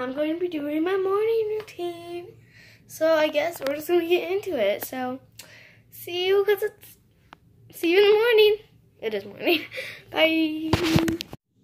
I'm going to be doing my morning routine. So I guess we're just going to get into it. So see you in the morning. It is morning. Bye.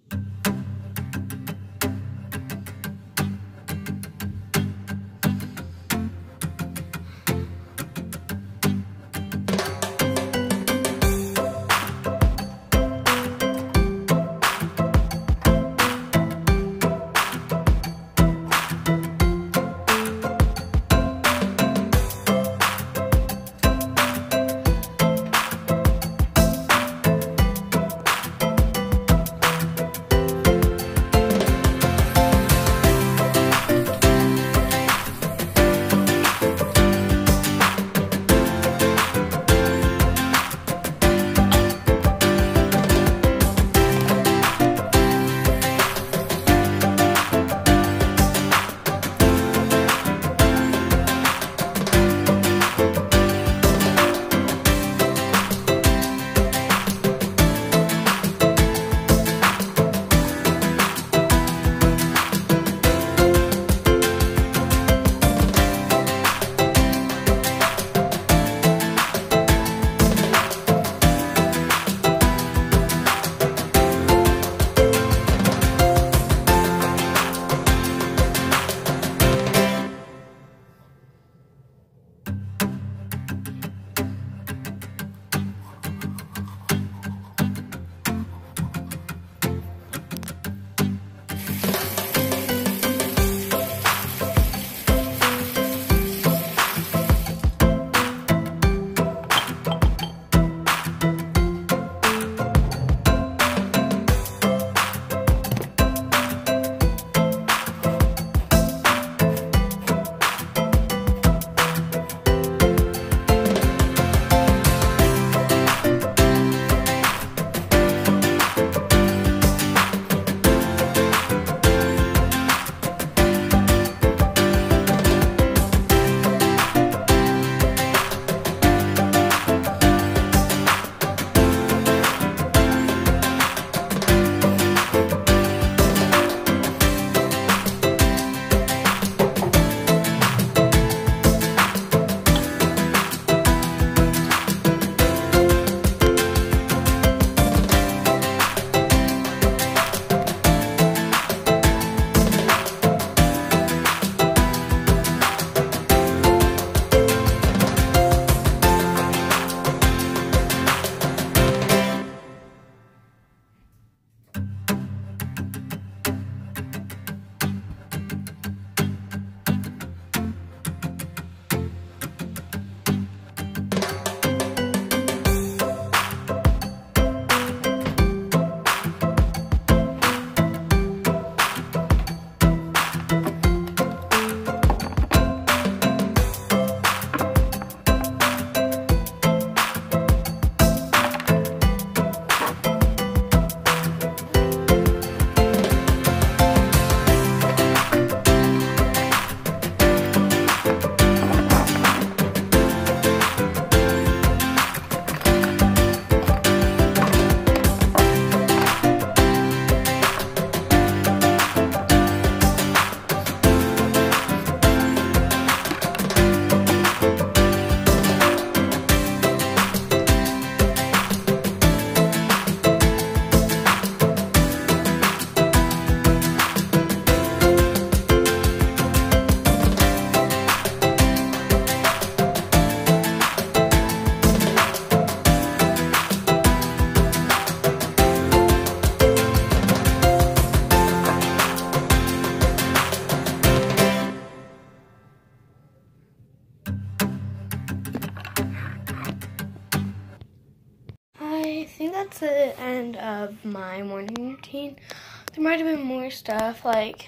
I think that's the end of my morning routine. There might have been more stuff, like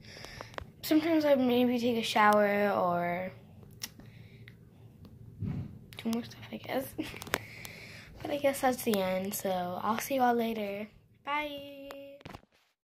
sometimes I'd maybe take a shower or do more stuff, I guess. But I guess that's the end, so I'll see you all later. Bye!